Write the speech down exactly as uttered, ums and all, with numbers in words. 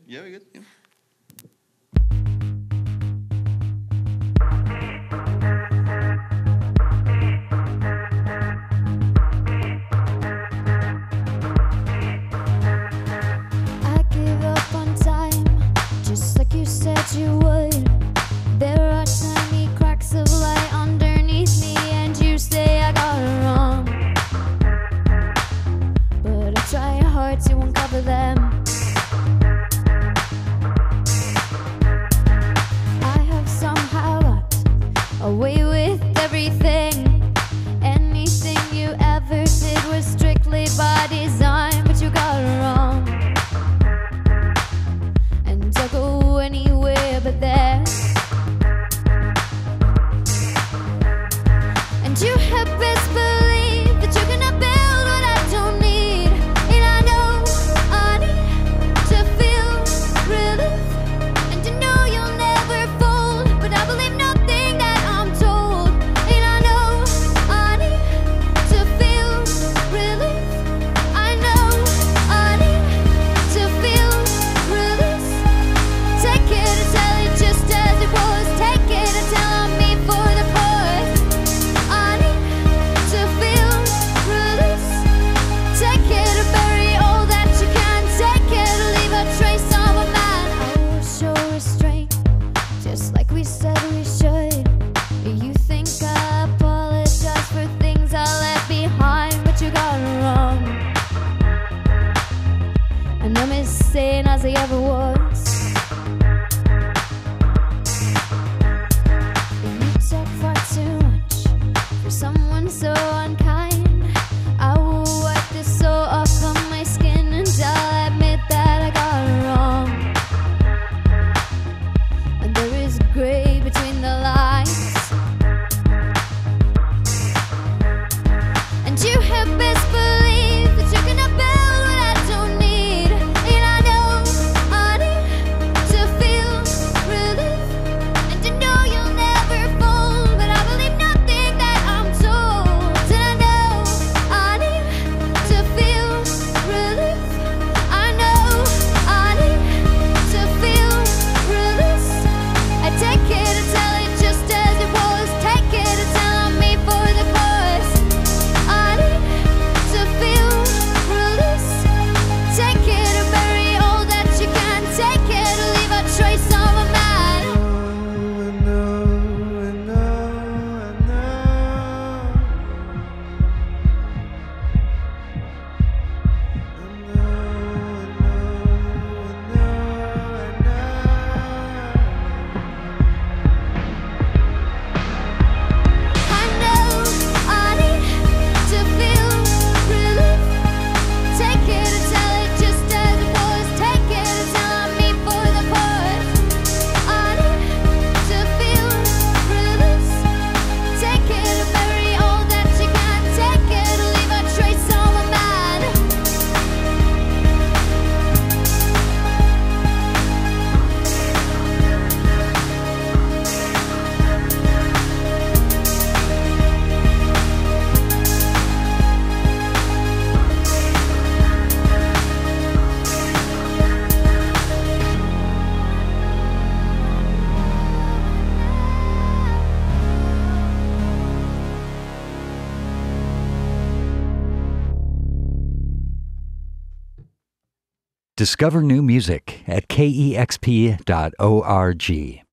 Yeah, we good. Yeah. I give up on time, just like you said you would. There are tiny cracks of light underneath me, and you say I got it wrong. But I try hard to uncover them. I have somehow got away with everything. Anything you ever did was strictly by design, but you got it wrong. And I'll go anywhere but there. And you had best believe that you're gonna build what I don't need. And I know I need to feel relief, and to know you'll never fold. But I believe nothing that I'm told. And I know I need to feel relief. I know I need to feel release. Take it and tell it just as it was. Take it and tell on me for the pause. I need to feel release. Take it and bury all that you can. Take it and leave a trace on my mind. I will show restraint, just like we said we should. You think I apologize for things I left behind, but you got it wrong. And I'm as sane as I ever was. You talk far too much for someone so unkind. I will wipe this soul off of my skin, and I'll admit that I got it wrong. And there is gray between the lines. And you had best believe that you're gonna build what I don't need. And I know I need to feel relief, and to know you'll never fold. But I believe nothing that I'm told. And I know I need to feel relief. I know I need to feel release. I take it and tell it just as it was. Take it and tell on me for the cause. I need to feel release. Take it and bury all that you can. Take it and leave a trace on my mind. I know, I know, I know. I know, I know, I know, I know I need to feel relief. Take it and tell it just as it was. Take it and tell on me for the pause. I need to feel release. Take it and bury all that you can. Take it and leave a trace on my mind. Discover new music at K E X P dot org.